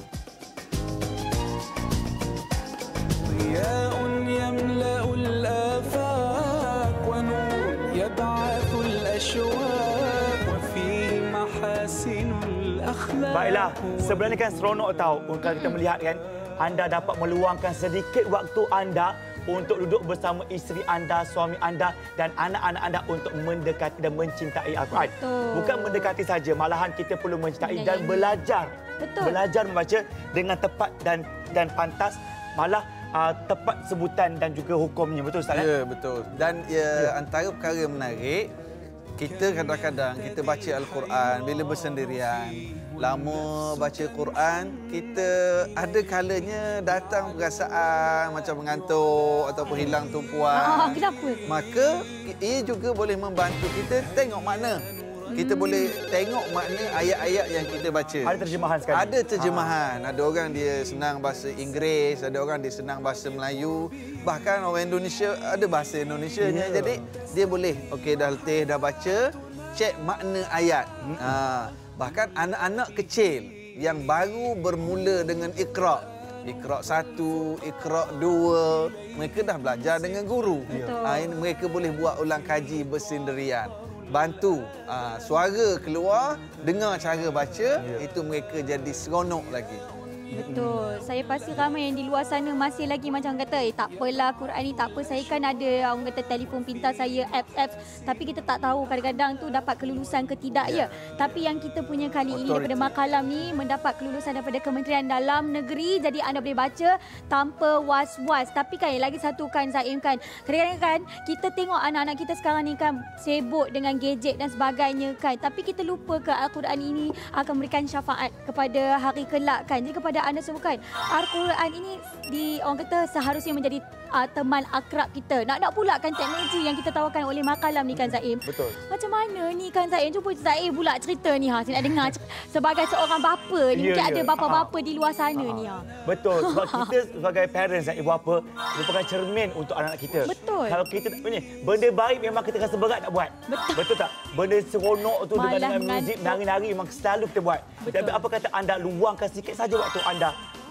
Baiklah, sebenarnya kan seronok tahu kalau kita melihat kan, anda dapat meluangkan sedikit waktu anda untuk duduk bersama isteri anda, suami anda dan anak-anak anda untuk mendekati dan mencintai Al-Quran. Bukan mendekati saja, malahan kita perlu mencintai dan belajar. Belajar membaca dengan tepat dan pantas, malah tepat sebutan dan juga hukumnya. Betul Ustaz? Ya, betul. Dan antara perkara yang menarik, kita kadang-kadang kita baca Al-Quran bila bersendirian, lama baca Quran, kita ada kalanya datang perasaan macam mengantuk ataupun hilang tumpuan. Kenapa? Maka ia juga boleh membantu kita tengok makna. Kita boleh tengok makna ayat-ayat yang kita baca. Ada terjemahan sekali. Ada terjemahan. Ada orang dia senang bahasa Inggeris, ada orang dia senang bahasa Melayu. Bahkan orang Indonesia ada bahasa Indonesianya. Jadi dia boleh, okey dah letih, dah baca, cek makna ayat. Bahkan anak-anak kecil yang baru bermula dengan Iqra. Iqra 1, Iqra 2, mereka dah belajar dengan guru. Mereka boleh buat ulang kaji bersendirian. Bantu suara keluar, dengar cara baca, itu mereka jadi seronok lagi. Betul. Saya pasti ramai yang di luar sana masih lagi macam kata, tak apalah Quran ni, tak apa. Saya kan ada orang kata telefon pintar saya, apps. Tapi kita tak tahu kadang-kadang tu dapat kelulusan ke tidak ya. Tapi yang kita punya kali ini daripada Qalam ni mendapat kelulusan daripada Kementerian Dalam Negeri. Jadi anda boleh baca tanpa was-was. Tapi kan lagi satu kan Zaim kan, kadang-kadang kan kita tengok anak-anak kita sekarang ni kan sibuk dengan gadget dan sebagainya kan. Tapi kita lupa ke Al-Quran ini akan memberikan syafaat kepada hari kelak kan. Jadi kepada anda semua kan, Al-Quran ini orang kata seharusnya menjadi teman akrab kita. Nak pula kan teknologi yang kita tawarkan oleh Qalam ni kan Zaim. Betul. Macam mana ni kan Zaim? Cuba Zaim pula cerita ni saya nak dengar sebagai seorang bapa ni. Mungkin ada bapa-bapa di luar sana ni Betul. Sebab kita sebagai parents dan ibu bapa merupakan cermin untuk anak-anak kita. Betul. Kalau kita tak punya benda baik memang kita rasa berat nak buat. Betul tak? Benda seronok tu dengan muzik nari-nari memang selalu kita buat. Tapi apa kata anda luangkan sikit saja waktu anda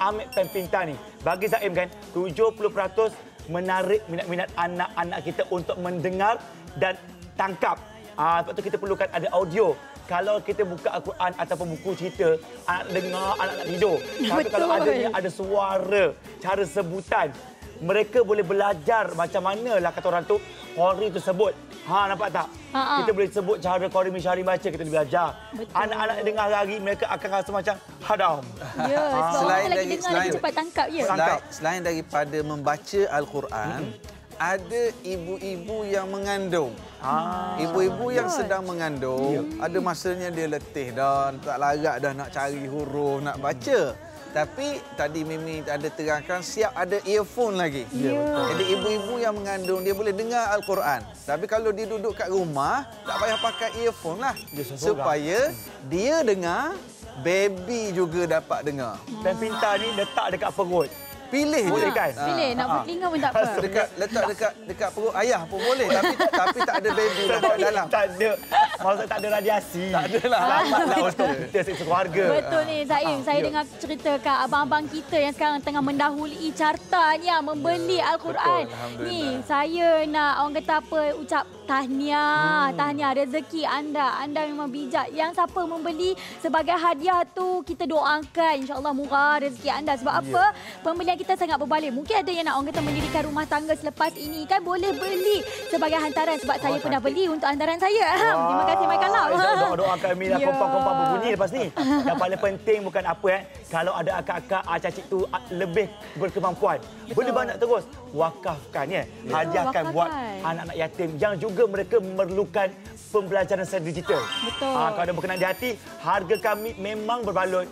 ambil pen pintar ni. Bagi Zaim kan, 70% menarik minat-minat anak-anak kita untuk mendengar dan tangkap. Sebab tu kita perlukan ada audio. Kalau kita buka Al-Quran ataupun buku cerita, anak dengar, anak nak tidur. Tapi kalau ada suara, cara sebutan, mereka boleh belajar macam manalah kata orang tu, Qori tu sebut. Nampak tak? Kita boleh sebut cara Qori Mishari baca, kita boleh belajar. Anak-anak dengar hari, mereka akan rasa macam hadam. Ya, sebab Selain orang lagi dengar lagi cepat tangkap. Ya. Selain daripada membaca Al-Quran, ada ibu-ibu yang mengandung. Ibu-ibu yang sedang mengandung, ada masanya dia letih dah, tak larat dah nak cari huruf, nak baca. Tapi tadi Mimi ada terangkan siap ada earphone lagi. Jadi ibu-ibu yang mengandung dia boleh dengar Al-Quran. Tapi kalau dia duduk kat rumah, tak payah pakai earphone lah. Supaya dia dengar, baby juga dapat dengar. Dan pintar ni letak dekat perut. Pilih boleh je. kan? Pilih nak bertelinga pun tak apa. Letak dekat perut ayah pun boleh. Tapi tak ada baby dekat dalam. Tak ada. Maksud tak ada radiasi. Tak adalah. Selamatlah untuk kita sekeluarga. Betul ni Zaim. Saya dengar cerita kat abang-abang kita yang sekarang tengah mendahului carta ni membeli Al-Quran. Ni saya nak orang kata apa, ucap tahniah. Tahniah rezeki anda. Anda memang bijak. Yang siapa membeli sebagai hadiah tu kita doakan insya-Allah murah rezeki anda. Sebab apa? Pembelian kita sangat berbaloi. Mungkin ada yang nak orang kata mendirikan rumah tangga selepas ini kan boleh beli sebagai hantaran sebab saya pernah beli untuk hantaran saya. Terima kasih Mai Qalam. Doa kami lah kompang-kompang berbunyi lepas ni. Yang paling penting bukan apa kalau ada akak-akak cacik tu lebih berkemampuan. Boleh banyak terus wakafkan hadiahkan buat anak-anak yatim yang juga mereka memerlukan pembelajaran secara digital. Betul. Kalau ada berkenan di hati, harga kami memang berbaloi.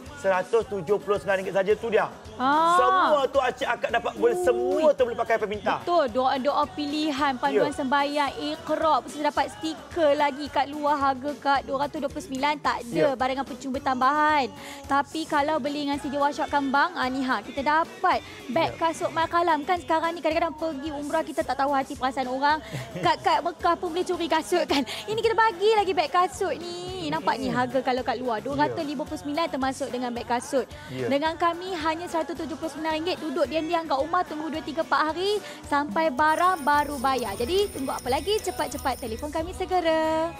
RM179 saja tu dia. Semua tu akak dapat boleh semua tu boleh pakai apa minta. Betul, doa-doa pilihan, panduan sembahyang, Iqra, mesti dapat stiker lagi kat luar harga kat RM229 tak ada barangan percuma tambahan. Tapi kalau beli dengan CJ Workshop Kembang, ni kita dapat beg kasut Mai Qalam kan sekarang ni kadang-kadang pergi umrah kita tak tahu hati perasaan orang. Kat Mekah pun boleh curi kasut kan. Ini kita bagi lagi beg kasut ni. Nampak ni harga kalau kat luar RM259 termasuk dengan beg kasut. Dengan kami hanya RM179 duduk diam-diam kat rumah tunggu 2-3-4 hari sampai barang baru bayar. Jadi tunggu apa lagi? Cepat-cepat telefon kami segera.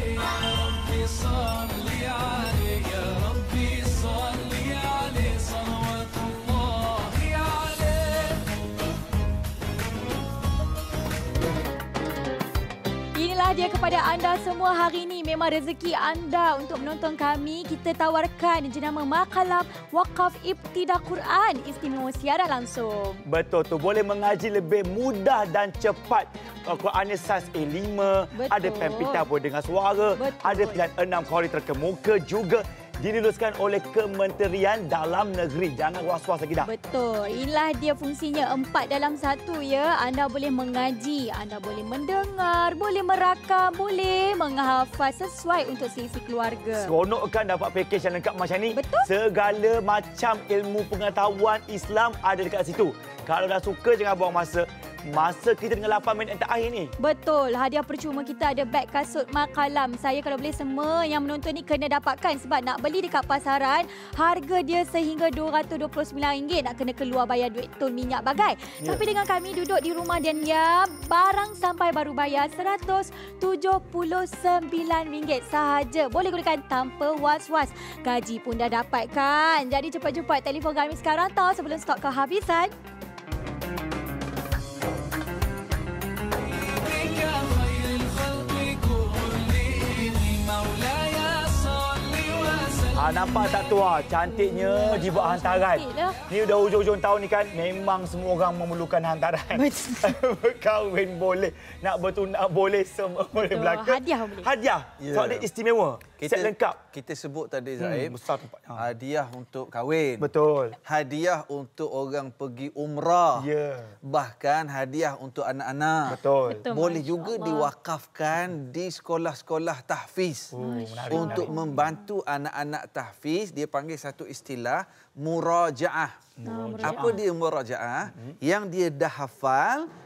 Inilah dia kepada anda semua hari ini. Memang rezeki anda untuk menonton kami. Kita tawarkan jenama Mai Qalam Wakaf Ibtida Quran. Istimewa siaran langsung. Betul tu. Boleh mengaji lebih mudah dan cepat. Qurannya saiz A5. Betul. Ada pen pintar pun dengan suara. Betul. Ada pilihan 6 Qori terkemuka juga. Diluluskan oleh Kementerian Dalam Negeri. Jangan was-was lagi dah. Betul. Inilah dia fungsinya 4 dalam 1 ya. Anda boleh mengaji, anda boleh mendengar, boleh merakam, boleh menghafaz sesuai untuk sisi keluarga. Seronok kan dapat pakej yang lengkap macam ni. Betul. Segala macam ilmu pengetahuan Islam ada dekat situ. Kalau dah suka jangan buang masa. Masa kita dengan 8 minit terakhir ni. Betul. Hadiah percuma kita ada beg kasut Mai Qalam. Saya kalau boleh semua yang menonton ni kena dapatkan sebab nak beli dekat pasaran harga dia sehingga RM229 nak kena keluar bayar duit tol minyak bagai. Tapi dengan kami duduk di rumah dan barang sampai baru bayar RM179 sahaja. Boleh gunakan tanpa was-was. Gaji pun dah dapatkan. Jadi cepat-cepat telefon kami sekarang tahu sebelum stok kehabisan. Nampak tak tu cantiknya dibuat hantaran. Ni dah hujung-hujung tahun ni kan memang semua orang memerlukan hantaran. Berkahwin boleh, nak bertunang boleh, semua boleh berlaku. Hadiah boleh. Hadiah. Sebab dia istimewa. Set lengkap. Kita sebut tadi Zaim, besar tempat. hadiah untuk kahwin. Betul. Hadiah untuk orang pergi umrah. Bahkan hadiah untuk anak-anak. Betul. Boleh juga diwakafkan di sekolah-sekolah tahfiz. Untuk membantu anak-anak tahfiz, dia panggil satu istilah murajaah. Apa dia murajaah? Yang dia dah hafal,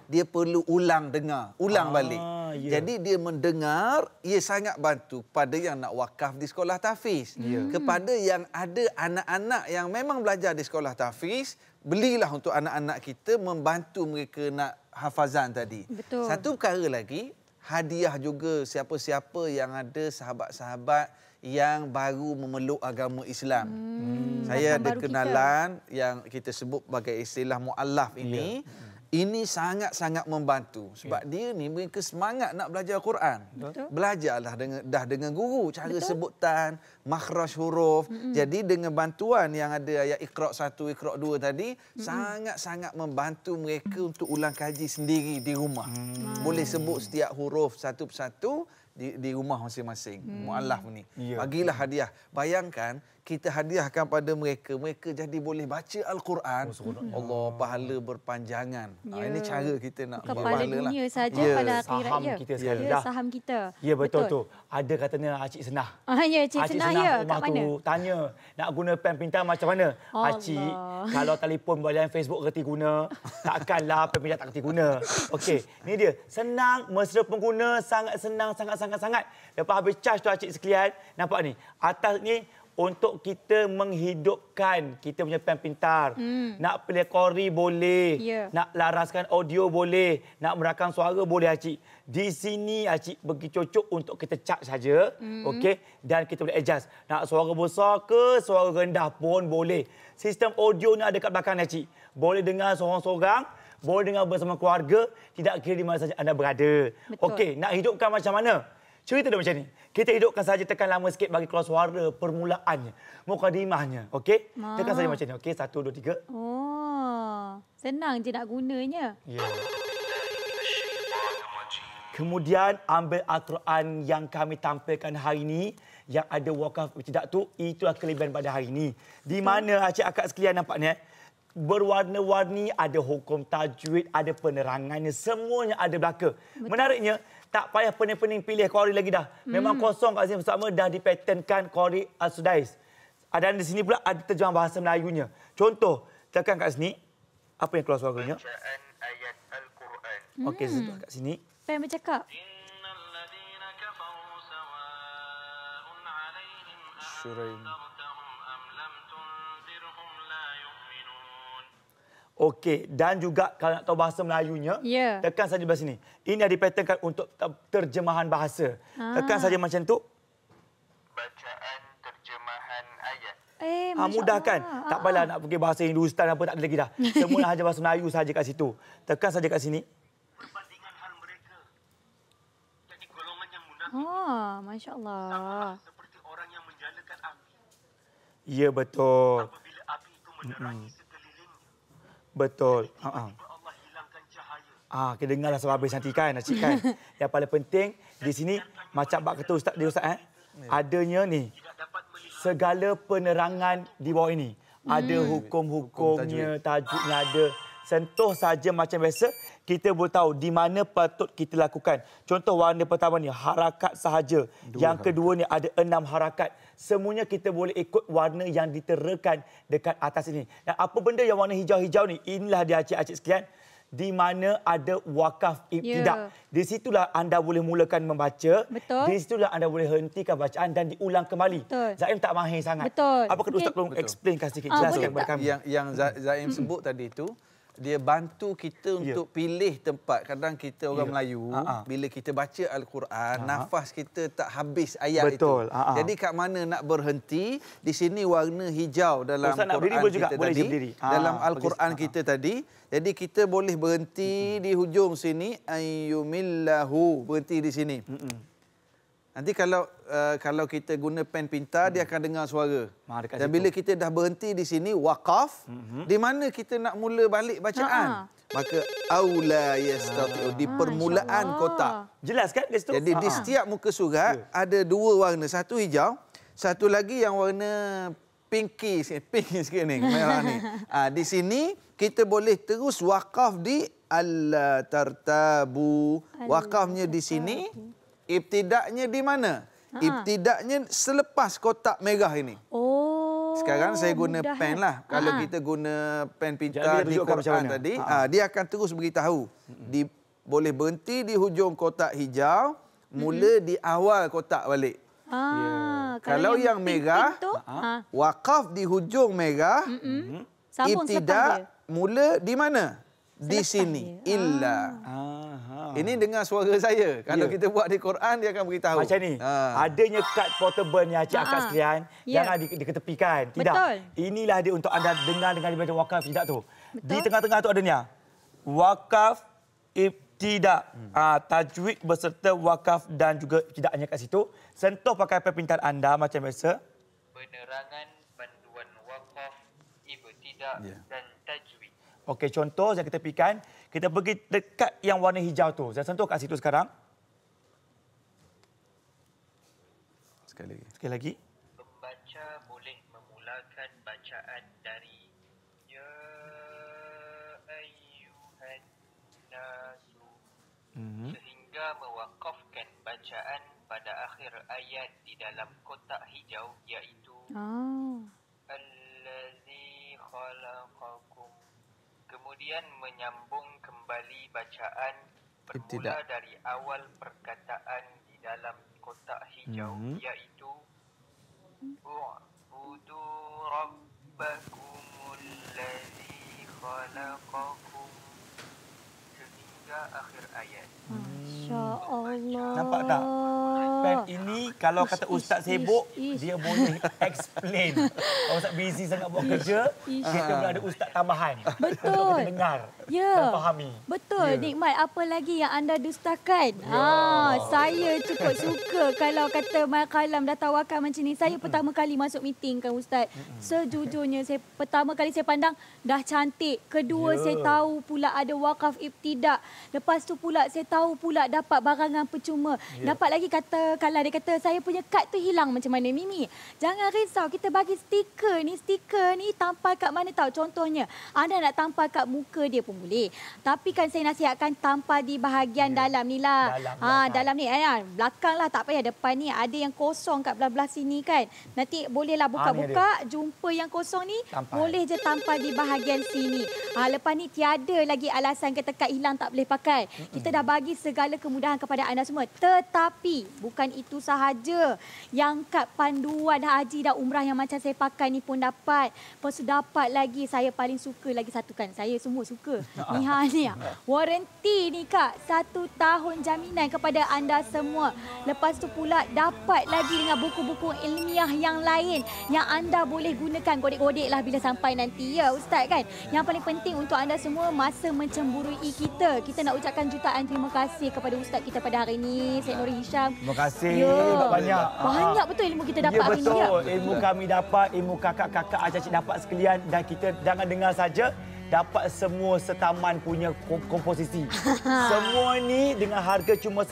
dia perlu ulang dengar, ulang balik. Jadi dia mendengar, ia sangat bantu kepada yang nak wakaf di sekolah tahfiz. Kepada yang ada anak-anak yang memang belajar di sekolah tahfiz, belilah untuk anak-anak kita, membantu mereka nak hafazan tadi. Betul. Satu perkara lagi, hadiah juga siapa-siapa yang ada sahabat-sahabat yang baru memeluk agama Islam. Saya ada kenalan yang kita sebut sebagai istilah mu'allaf ini. Ini sangat-sangat membantu sebab dia ni mereka semangat nak belajar Quran. Belajarlah dengan guru cara sebutan, makhraj huruf. Jadi dengan bantuan yang ada ayat Iqra' 1, Iqra' 2 tadi, sangat-sangat membantu mereka untuk ulang kaji sendiri di rumah. Boleh sebut setiap huruf satu persatu di rumah masing-masing. Mu'allaf ni. Bagilah hadiah. Bayangkan kita hadiahkan pada mereka, mereka jadi boleh baca Al-Quran. Allah, pahala berpanjangan. Ini cara kita nak kepala dunia saja pada akhirat. Saham kita sekali. Saham kita. Ya, betul tu. Ada katanya Acik Senah. Ya, Cik Acik Senah rumah kat mana? tu tanya nak guna pen pintar macam mana? Acik, kalau telefon balian Facebook kerti guna, takkanlah pen pintar tak kerti guna. Okey, ni dia. Senang, mesra pengguna, sangat senang, sangat-sangat. Lepas habis charge tu Acik sekalian, nampak ni. Atas ni untuk kita menghidupkan kita punya pen pintar. Nak play kori boleh. Nak laraskan audio boleh. Nak merakam suara boleh, Acik. Di sini, Acik bagi cocok untuk kita charge saja. Okey? Dan kita boleh adjust. Nak suara besar ke, suara rendah pun boleh. Sistem audio ni ada kat belakang, Acik. Boleh dengar seorang-seorang. Boleh dengar bersama keluarga. Tidak kira di mana saja anda berada. Okey, nak hidupkan macam mana? Cerita dia macam ni. Kita hidupkan saja, tekan lama sikit bagi keluar suara permulaannya. Mukadimahnya. Okey? Tekan saja macam ni. Okey, 1, 2, 3. Oh, senang je nak gunanya. Ya. Kemudian ambil Al-Quran yang kami tampilkan hari ini, yang ada wakaf Ibtida tu, itulah kelebihan pada hari ini. Di mana Acik akak sekalian nampak ni, berwarna-warni, ada hukum tajwid, ada penerangannya, semuanya ada belaka. Menariknya, tak payah pening-pening pilih kori lagi dah. Memang kosong kat sini bersama dah dipatenkan kori Al-Sudais. Dan di sini pula ada terjemahan bahasa Melayunya. Contoh, tekan kat sini, apa yang keluar suaranya? Bacaan ayat Al-Quran. Okey, sentuh kat sini. Pen bercakap. Syurain. Okey, dan juga kalau nak tahu bahasa Melayunya, tekan saja di sini. Ini ada dipatenkan untuk terjemahan bahasa. Tekan saja macam tu. Bacaan terjemahan ayat. Mudah kan? Tak payahlah nak pergi bahasa Hindustan apa, tak ada lagi dah. Semua hanya bahasa Melayu saja kat situ. Tekan saja kat sini. Perbandingan hal mereka. Jadi golongan yang munafik. Masya-Allah. Sama seperti orang yang menjalakan api. Ya, betul. Apabila api itu menerangi sekelilingnya. Betul. Allah hilangkan cahaya. Kita dengarlah sampai habis nanti kan, Acik kan. Yang paling penting di sini macam bab kata Ustaz dia Ustaz adanya ni segala penerangan di bawah ini. Ada hukum-hukumnya, tajwidnya ada. Sentuh saja macam biasa, kita boleh tahu di mana patut kita lakukan. Contoh warna pertama ni harakat sahaja. Yang kedua ni ada 6 harakat. Semuanya kita boleh ikut warna yang diterakan dekat atas ini. Dan apa benda yang warna hijau-hijau ni? Inilah dia Acik-acik sekalian. Di mana ada wakaf Ibtida. Di situlah anda boleh mulakan membaca. Di situlah anda boleh hentikan bacaan dan diulang kembali. Zaim tak mahir sangat. Apakah Ustaz perlu explainkan sedikit, jelaskan kepada kami? Yang Zaim sebut tadi itu, dia bantu kita untuk pilih tempat. Kadang kita orang Melayu, bila kita baca Al-Quran, nafas kita tak habis ayat itu. Jadi kat mana nak berhenti, di sini warna hijau dalam Quran kita tadi. Dalam Al-Quran kita tadi. Jadi kita boleh berhenti di hujung sini. Ayyumillahu. Berhenti di sini. Nanti kalau kita guna pen pintar, dia akan dengar suara. Dan bila kita dah berhenti di sini, wakaf, di mana kita nak mula balik bacaan. Maka, aula yastati'u, di permulaan kotak. Jelas kan? Jadi di setiap muka surat, ada 2 warna. Satu hijau, satu lagi yang warna pink sikit ni, merah ni. Di sini, kita boleh terus wakaf di alla tartabu. Wakafnya di sini. Ibtida'nya di mana? Ibtida'nya selepas kotak merah ini. Sekarang saya guna pen lah. Kalau kita guna pen pintar di Quran tadi, dia akan terus beritahu. Boleh berhenti di hujung kotak hijau, mula di awal kotak balik. Kalau yang merah, wakaf di hujung merah, ibtida mula di mana? Di sini. Illa. Ini dengar suara saya. Kalau kita buat di Quran, dia akan beritahu. Macam ni. Adanya kad portable ni, akak sekalian, jangan diketepikan. Tidak. Betul. Inilah dia untuk anda dengar dengan dibaca wakaf tidak tu. Betul. Di tengah-tengah tu adanya wakaf, ibtida, tajwid beserta wakaf dan juga ibtidaannya kat situ. Sentuh pakai pen pintar anda macam biasa. Penerangan panduan wakaf, ibtida dan tajwid. Okey, contoh saya ketepikan. Kita pergi dekat yang warna hijau tu. Saya sentuh kat situ sekarang. Sekali lagi. Sekali lagi. Pembaca boleh memulakan bacaan dari Ya ayyuhan nasu sehingga mewakafkan bacaan pada akhir ayat di dalam kotak hijau iaitu Allazi khalaqakum. Kemudian menyambung kembali bacaan bermula dari awal perkataan di dalam kotak hijau iaitu U'budu rabbakumul ladzi khalaqakum sehingga akhir ayat. Masya Allah. Nampak tak? Pen ini kalau kata ustaz sibuk, dia boleh explain. Kalau ustaz busy sangat buat kerja, kita boleh ada ustaz tambahan. Betul. Untuk kita dengar dan fahami. Betul. Nikmat apa lagi yang anda dustakan? Saya cukup suka kalau kata Qalam dah tawarkan macam ni. Saya pertama kali masuk meeting kan ustaz. Sejujurnya pertama kali saya pandang dah cantik. Kedua saya tahu pula ada wakaf ibtida. Lepas tu pula saya tahu pula dapat barangan percuma. Dapat lagi kata Qalam, dia kata saya punya kad tu hilang macam mana Mimi. Jangan risau, kita bagi stiker ni. Stiker ni tampal kat mana tahu? Contohnya anda nak tampal kat muka dia pun boleh. Tapi kan saya nasihatkan tampal di bahagian dalam ni lah. Dalam ni belakang lah, tak payah depan ni. Ada yang kosong kat belah-belah sini kan. Nanti bolehlah buka-buka, jumpa yang kosong ni, boleh je tampal di bahagian sini. Lepas ni tiada lagi alasan kata kad hilang tak boleh pakai. Kita dah bagi segala kemudahan kepada anda semua. Tetapi bukan itu sahaja. Yang kad panduan haji dan umrah yang macam saya pakai ni pun dapat. Lepas tu dapat lagi, saya paling suka lagi satu kan. Saya semua suka. Ni waranti ni kak. 1 tahun jaminan kepada anda semua. Lepas tu pula dapat lagi dengan buku-buku ilmiah yang lain yang anda boleh gunakan. Godek-godek lah bila sampai nanti ya ustaz kan. Yang paling penting untuk anda semua masa mencemburui kita. Kita nak ucapkan jutaan terima kasih kepada ustaz kita pada hari ini, Syed Nuri Hisham. Terima kasih. Banyak. Banyak betul ilmu kita dapat hari ini. Ya betul. Ilmu kami dapat, ilmu kakak-kakak acik-acik dapat sekalian. Dan kita jangan dengar saja, dapat semua setaman punya komposisi. Semua ni dengan harga cuma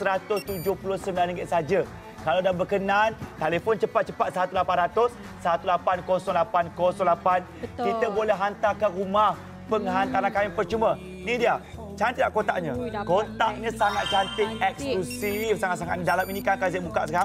RM179 saja. Kalau dah berkenan, telefon cepat-cepat 1800 180808. Betul. Kita boleh hantar ke rumah. Penghantaran kami percuma. Ni dia. Cantik tak kotaknya? Kotaknya sangat cantik, eksklusif. Sangat-sangat dalam ini kan saya buka sekarang.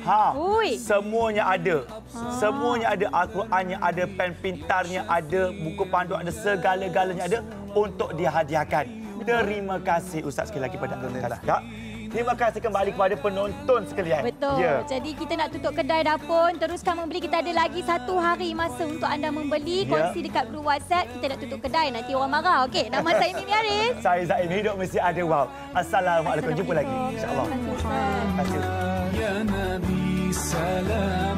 Semuanya ada. Semuanya ada. Al-Qurannya ada, pen pintarnya ada, buku panduan ada, segala-galanya ada untuk dihadiahkan. Terima kasih Ustaz sekali lagi pada anda. Terima kasih kembali kepada penonton sekalian. Betul. Jadi kita nak tutup kedai dah pun. Teruskan membeli. Kita ada lagi 1 hari masa untuk anda membeli. Kongsi dekat grup WhatsApp. Kita nak tutup kedai. Nanti orang marah. Okey. Nama saya Mimi Aris. Saya Zain. Hidup mesti ada wow. Assalamualaikum. Jumpa lagi. InsyaAllah. Terima kasih. Terima kasih.